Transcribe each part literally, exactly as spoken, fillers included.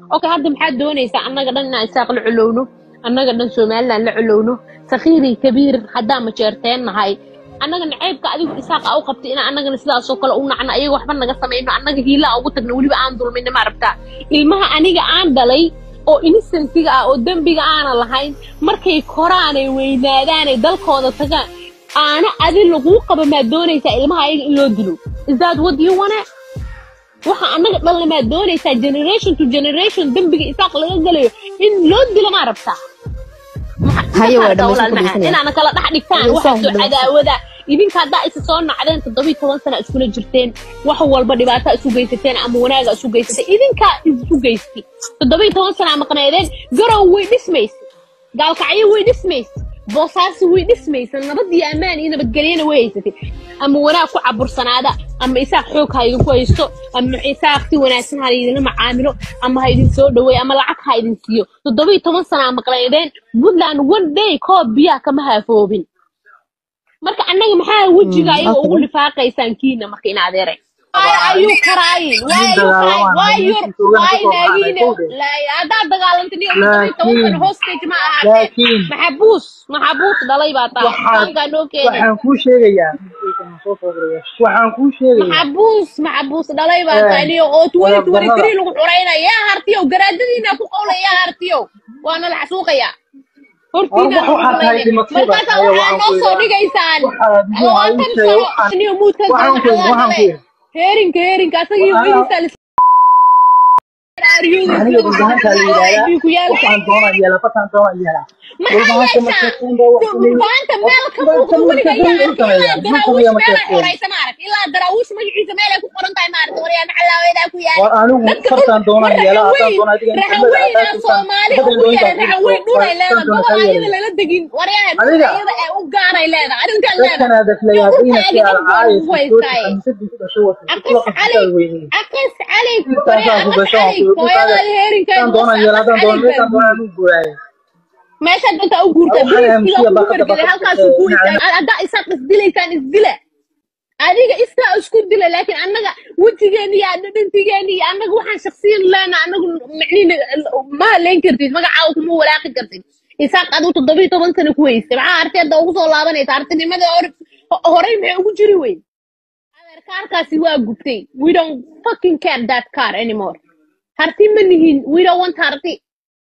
اوكي هذا محد دونيسا أنا قدرنا إساق العلونه أنا قدرنا سومالنا العلونه صغيري كبير حدا ما جرتين هاي أنا نعيب كأدي إساق أو قبتي أنا أنا نسلا سوكل أو نعنا أي واحد من نقص سمعنا أنا هيلا أو قلت نقولي بقى ظلم إني ما عرفتها المها أنا قاعد دلي أو إنسنتي أو دم بيجا أنا لهاين مركي كوراني ويناداني دل كودا تجا أنا أدي اللقوق بما دونيسا المها أي لودلو is that what you wanna waxa anaga dhalna ma doonaysa generation to generation dambiga isaaq laga galayo in loo dilo ma rabta hayo wada ma in ana kala dhax dhigtaan waxa soo cadaawada idinka hadda is soo nacdeen toddoba iyo toban sano isku jirteen wax walba dhibaato isu geysateen ama wanaaga isu geysatay idinka isu geystay toddoba iyo toban sano maqnaydeen garow way dhismays gaalkacyo way dhismays boosaas way dhismays nabad iyo amaan iyo nabadgelyo way haysatay ama wanaag ku cabursanaada ama isaaq xoog ha idinku haysto ama isaaqti wanaagsan ha idin macaamilo ama ha idin soo dhaweey ama lacag ha idin siiyo toddoba iyo toban sano maqlaydeen Puntland one day koob biya kama haafoobin marka annaga maxaa wajiga ayaga ugu lifaaqaysaan kiina marka in adeeray are you crying why are you crying why you why naagina la ada dagaalantani toddoba iyo toban sano hostage ma aha maxbuus maxbuus dhalay baa taa anka noo keenay waxaan ku sheegayaa waxaan ku sheegayaa maxbuus maxbuus dhalay baa taa oo twenty twenty-three lagu xureynaya hartiyo garaadadiina ku qowlaya hartiyo waana la xasuuqaya hortiina marka waxaan soo dhigaysaan labaatan sano iyo muutan هيرين هيرين كاسقي وين سال أريد أنا أقول لها كلي يلا فتان دونا يلا فتان دونا يلا ما هي فانت مالك كموني كيان دراوش مالك ورئيس مارك إلا دراوش ما يعيش مالك وقرن تاي مارك وريا محلا ويدا كيان وأنا فتان دونا يلا فتان دونا دي رحوينا صومالي وكيان رحوين دونا إلا دونا إلا لا تجين وريا وقارا إلا أنا أنت أنا هذا فليا بينا في العايز أقص عليك أقص عليك أقص عليك كان دونا يلا كان دونا كان دونا نقول ما شد أنت أقول تبي هالكاس يقول أدا إسحاق إسدلة كان إسدلة أديك إسحاق إسكت دلة لكن أنا وتجاني أنا تجاني أنا واحد شخصيا لا أنا أنا معني ما لين كرتي ما قاعد مو ولا كرتي إسحاق أدو تضبي طبعا كان كويس تبع عرفتي أدا وصل لابني تعرفتني ما ده هوري ما أقول جري وين هذا كار كاسي وأقولتي we don't fucking care that car anymore هرتي منهين we don't want هرتي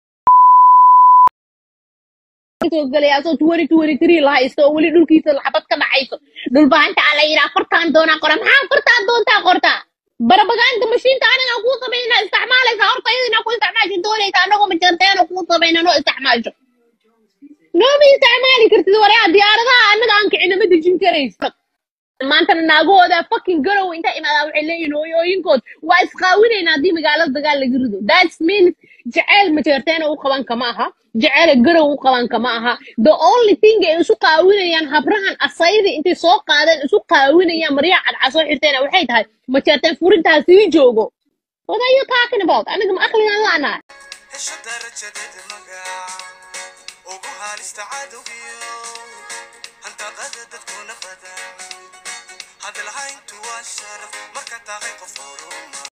قال يا صوت twenty twenty-three لا يستوى ولي دول كيس الحبات كنا عايزه دول بانت على يرا فرتان دونا قرا ما فرتان دون تا قرتا بربغان ماشين تانا نقول طبينا استعمال صار طيب نقول استعمال دولي تانا نقول مجنتين نقول طبينا نو استعمال نو بي استعمالي كرت وريا ديارها انا انك عنا مدي جين كريس ما انت ناغودا fucking girl انت ان لا وحلين هويوينكود waa isqaawinayna hadii magaalada dagaal la girido that means jacayl ma jeerteen oo qaban kama aha jacayl garow oo qaban kama aha the only thing ay isu qaawinayaan habrahan asaydi intay soo qaadeen isu qaawinayaan mariya cad casoo xirteen waxay tahay ma jeerteen furintaas ii joogo what are you talking about aniga ma aqligan laana isha darajadeed magac ugu halista cadowgiyo anta qadad kuna badan هذا العين تواشر مركز تاعي قفور